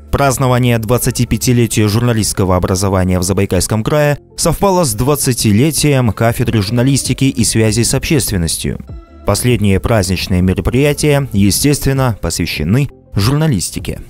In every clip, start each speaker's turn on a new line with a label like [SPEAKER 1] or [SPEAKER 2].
[SPEAKER 1] Празднование 25-летия журналистского образования в Забайкальском крае совпало с 20-летием кафедры журналистики и связи с общественностью. Последние праздничные мероприятия, естественно, посвящены журналистике.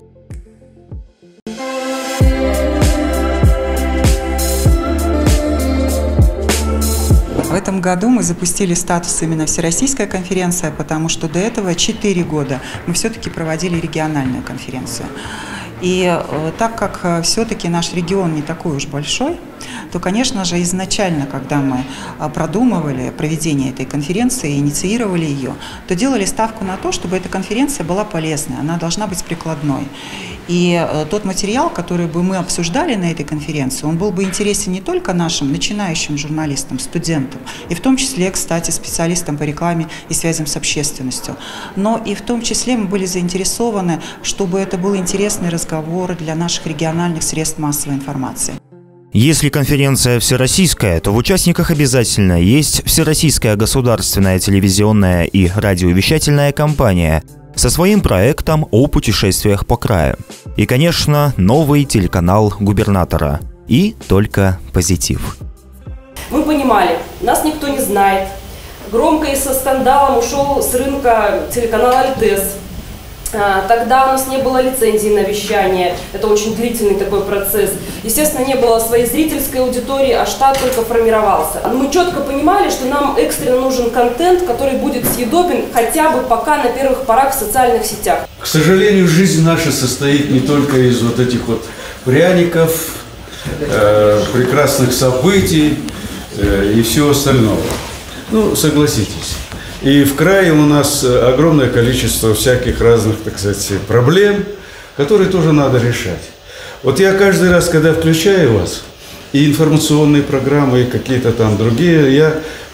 [SPEAKER 2] В этом году мы запустили статус именно Всероссийская конференция, потому что до этого 4 года мы все-таки проводили региональную конференцию. И так как все-таки наш регион не такой уж большой, то, конечно же, изначально, когда мы продумывали проведение этой конференции, инициировали ее, то делали ставку на то, чтобы эта конференция была полезной, она должна быть прикладной. И тот материал, который бы мы обсуждали на этой конференции, он был бы интересен не только нашим начинающим журналистам, студентам, и в том числе, кстати, специалистам по рекламе и связям с общественностью, но и в том числе мы были заинтересованы, чтобы это был интересный разговор для наших региональных средств массовой информации.
[SPEAKER 1] Если конференция всероссийская, то в участниках обязательно есть Всероссийская государственная телевизионная и радиовещательная компания со своим проектом о путешествиях по краю. И, конечно, новый телеканал губернатора. И только позитив.
[SPEAKER 3] Мы понимали, нас никто не знает. Громко и со скандалом ушел с рынка телеканал «Альтес». Тогда у нас не было лицензии на вещание, это очень длительный такой процесс. Естественно, не было своей зрительской аудитории, а штат только формировался. Мы четко понимали, что нам экстренно нужен контент, который будет съедобен хотя бы пока на первых порах в социальных сетях.
[SPEAKER 4] К сожалению, жизнь наша состоит не только из вот этих вот пряников, прекрасных событий и всего остального. Ну, согласитесь. И в крае у нас огромное количество всяких разных, так сказать, проблем, которые тоже надо решать. Вот я каждый раз, когда включаю вас, и информационные программы, и какие-то там другие, я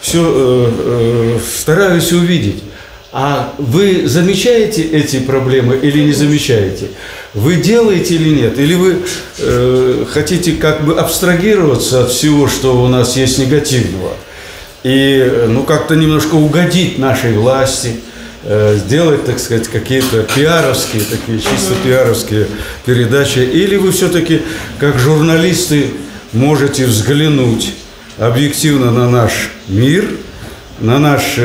[SPEAKER 4] все стараюсь увидеть. А вы замечаете эти проблемы или не замечаете? Вы делаете или нет? Или вы хотите как бы абстрагироваться от всего, что у нас есть негативного? И, ну, как-то немножко угодить нашей власти, сделать, так сказать, какие-то пиаровские, такие чисто пиаровские передачи. Или вы все-таки, как журналисты, можете взглянуть объективно на наш мир, на наш,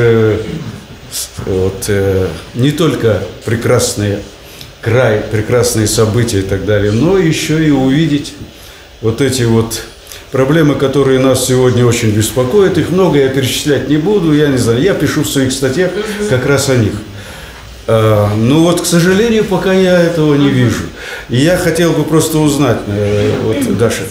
[SPEAKER 4] не только прекрасный край, прекрасные события и так далее, но еще и увидеть вот эти вот проблемы, которые нас сегодня очень беспокоят, их много, я перечислять не буду, я не знаю, я пишу в своих статьях как раз о них. Но вот, к сожалению, пока я этого не вижу. И я хотел бы просто узнать, вот, Даша,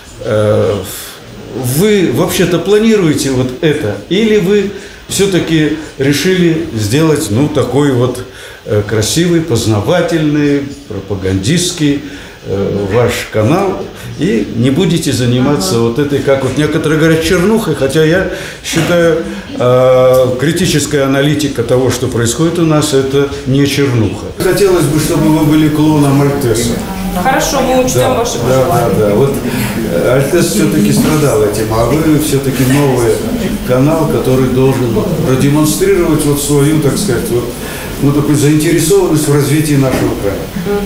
[SPEAKER 4] вы вообще-то планируете вот это, или вы все-таки решили сделать, ну, такой вот красивый, познавательный, пропагандистский ваш канал, и не будете заниматься вот этой, как вот некоторые говорят, чернухой, хотя я считаю, критическая аналитика того, что происходит у нас, это не чернуха. Хотелось бы, чтобы вы были клоном Альтеса.
[SPEAKER 3] Хорошо, мы учтем ваши пожелания.
[SPEAKER 4] Да. Вот Альтес все-таки страдал этим, а вы все-таки новый канал, который должен продемонстрировать вот свою, так сказать, вот, ну, такую заинтересованность в развитии нашего края.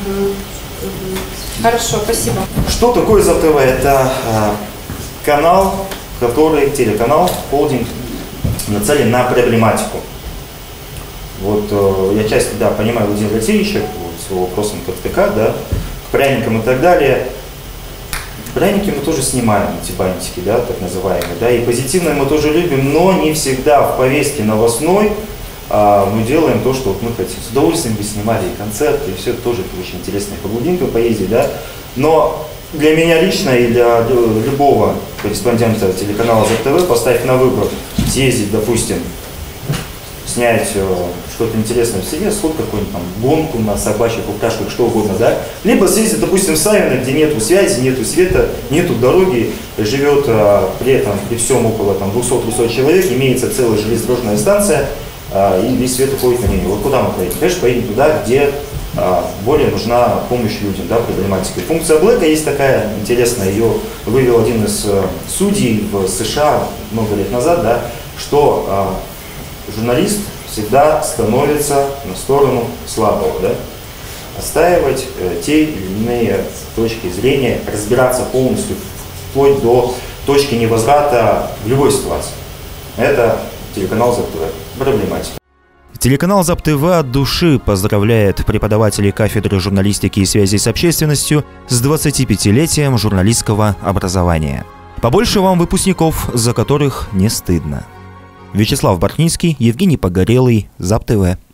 [SPEAKER 3] Хорошо, спасибо.
[SPEAKER 5] Что такое ЗАТВ? Это канал, телеканал, холдинг, нацелен на проблематику. Вот я часто, да, понимаю Владимира Алексеевича с его вопросом к ТК, да, к пряникам и так далее. Пряники мы тоже снимаем, эти бантики, да, так называемые, да, и позитивное мы тоже любим, но не всегда в повестке новостной мы делаем то, что вот мы хотим. С удовольствием бы снимали и концерты, и все это тоже очень интересно, по глубинкам поездить, да. Но для меня лично и для любого корреспондента телеканала ЗАТВ поставить на выбор, съездить, допустим, снять что-то интересное в селе, сход какой-нибудь там, гонку на собачьих упряжках, что угодно, да. Либо съездить, допустим, в Савино, где нету связи, нету света, нету дороги, живет при этом, при всем около 200-300 человек, имеется целая железнодорожная станция, и весь свет уходит на нее. Вот куда мы поедем? Конечно, поедем туда, где более нужна помощь людям, да, проблематика. Функция Блэка есть такая интересная, ее вывел один из судей в США много лет назад, да, что журналист всегда становится на сторону слабого. Да? отстаивать те или иные точки зрения, разбираться полностью вплоть до точки невозврата в любой ситуации. Это телеканал ЗАП-ТВ. Проблематика.
[SPEAKER 1] Телеканал ЗАП-ТВ от души поздравляет преподавателей кафедры журналистики и связи с общественностью с 25-летием журналистского образования. Побольше вам выпускников, за которых не стыдно. Вячеслав Бортницкий, Евгений Погорелый, ЗАП-ТВ.